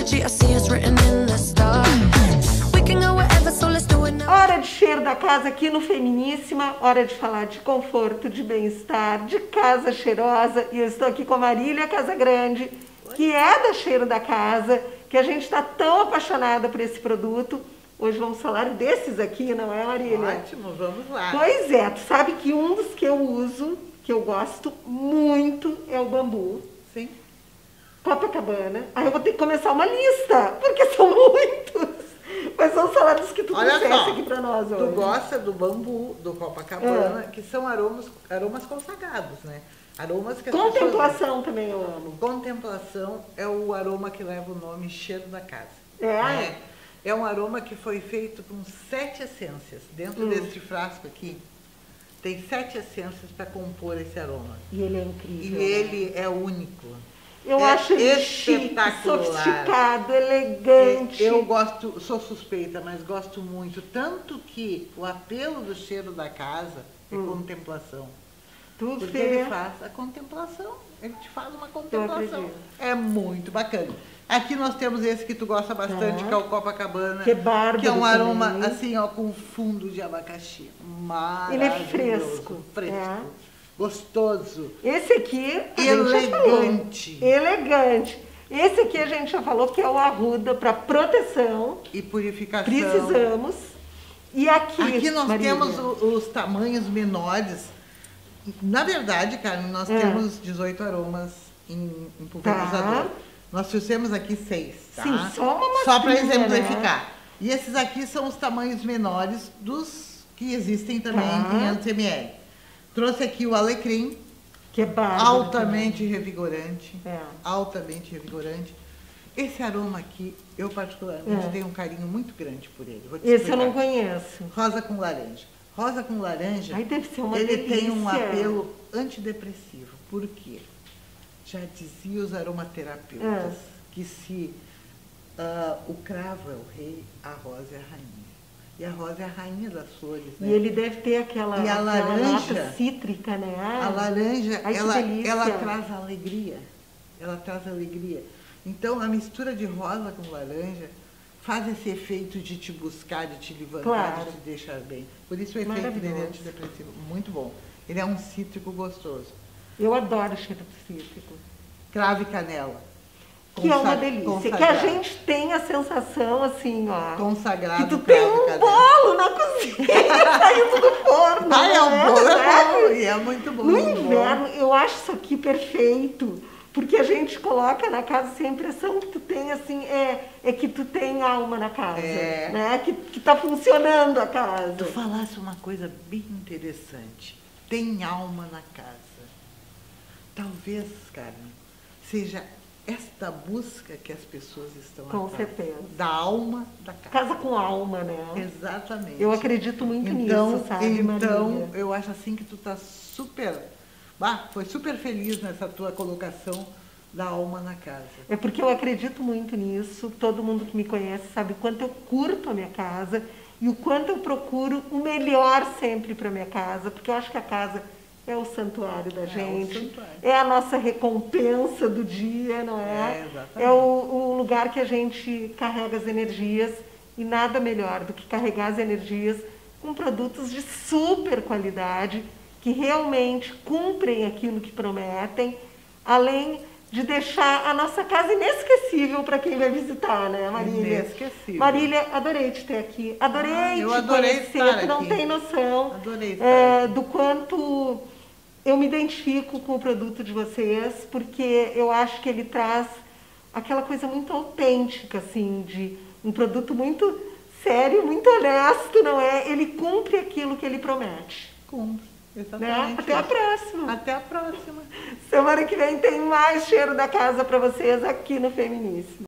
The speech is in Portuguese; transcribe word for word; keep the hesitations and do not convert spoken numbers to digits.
energy, I see us written in the stars. We can go wherever, so let's do it now. Hora de cheiro da casa aqui no Feminíssima, hora de falar de conforto, de bem-estar, de casa cheirosa. E eu estou aqui com a Marília Casagrande, que é da Cheiro da Casa, que a gente está tão apaixonada por esse produto. Hoje vamos falar desses aqui, não é, Marília? Ótimo, vamos lá. Pois é, tu sabe que um dos que eu uso, que eu gosto muito, é o bambu. Sim. Copacabana. Aí eu vou ter que começar uma lista, porque são muitos. Mas vamos falar dos que tu Olha trouxeste só, aqui pra nós hoje. tu gosta do bambu, do Copacabana, que são aromas, aromas consagrados, né? Aromas que as Contemplação pessoas... também eu amo. Contemplação é o aroma que leva o nome cheiro da casa. É? É, é um aroma que foi feito com sete essências. Dentro Hum. deste frasco aqui, tem sete essências para compor esse aroma. E ele é E incrível. ele é único. Eu é acho ele chique, espetacular. sofisticado, elegante. Eu gosto, sou suspeita, mas gosto muito. Tanto que o apelo do cheiro da casa é Hum. contemplação. Tu Porque vê. ele faz a contemplação, ele te faz uma contemplação. acredito. É muito bacana. Aqui nós temos esse que tu gosta bastante, Tá. que é o Copacabana. Que é bárbaro que é um aroma também. assim, ó, com fundo de abacaxi. Maravilhoso. Ele é fresco, Fresco. é. Gostoso. Esse aqui a gente já falou. Elegante. Elegante. Esse aqui a gente já falou que é o Arruda para proteção. E purificação. Precisamos. E aqui, Aqui nós Marília? temos o- os tamanhos menores. Na verdade, Carmen, nós É. temos dezoito aromas em, em pulverizador. Tá. Nós trouxemos aqui seis, tá? Sim, só uma Só para amostrinha, exemplificar. E esses aqui são os tamanhos menores dos que existem também Tá. em quinhentos mililitros. Trouxe aqui o alecrim, Que é bárbaro. altamente revigorante. É. Altamente revigorante. Esse aroma aqui, eu particularmente É. tenho um carinho muito grande por ele. Vou te Esse eu explicar. não conheço. Rosa com laranja. Rosa com laranja, Ai, deve ser uma ele delícia. tem um apelo antidepressivo. Por quê? Já dizia os aromaterapeutas É. que se ah, o cravo é o rei, a rosa é a rainha. E a rosa é a rainha das flores, né? E ele deve ter aquela, E a aquela laranja- nota cítrica, né? A laranja, Ai, que ela, delícia. ela traz alegria. Ela traz alegria. Então, a mistura de rosa com laranja faz esse efeito de te buscar, de te levantar, Claro. de te deixar bem. Por isso o efeito dele é Maravilhoso. antidepressivo. Muito bom. Ele é um cítrico gostoso. Eu adoro cheiro de cítrico. Cravo e canela. Que é uma Consa- delícia. Que a consagrado. gente tem a sensação, assim, ó... Consagrado. Que tu tem cravo e um canela. bolo na cozinha saindo do forno. Ah, é, não um bolo é Sabe? bom. E é muito bom. No muito bom. inverno, eu acho isso aqui perfeito, porque a gente coloca na casa assim, a impressão que tu tem, assim, é, é que tu tem alma na casa, É. né? Que, que tá funcionando a casa. Tu falasse uma coisa bem interessante. Tem alma na casa. Talvez, Carmen, seja esta busca que as pessoas estão Com atrás. certeza. Da alma da casa. Casa com alma, né? Exatamente. Eu acredito muito então, nisso, sabe, Então, Marília? eu acho assim que tu tá super... Bah, foi super feliz nessa tua colocação da alma na casa. É porque eu acredito muito nisso. Todo mundo que me conhece sabe o quanto eu curto a minha casa e o quanto eu procuro o melhor sempre para minha casa, porque eu acho que a casa é o santuário da o gente, santuário. é a nossa recompensa do dia, não é? É, exatamente. É o, o lugar que a gente carrega as energias e nada melhor do que carregar as energias com produtos de super qualidade que realmente cumprem aquilo que prometem, além de deixar a nossa casa inesquecível para quem vai visitar, né, Marília? Inesquecível. Marília, adorei te ter aqui. Adorei Ah, te eu adorei conhecer. estar Tu não aqui. tem noção Adorei estar é, aqui. do quanto eu me identifico com o produto de vocês, porque eu acho que ele traz aquela coisa muito autêntica, assim, de um produto muito sério, muito honesto, não é? Ele cumpre aquilo que ele promete. Cumpre. Né? Exatamente. Até a próxima. Até a próxima. Semana que vem tem mais cheiro da casa para vocês aqui no Feminíssimo.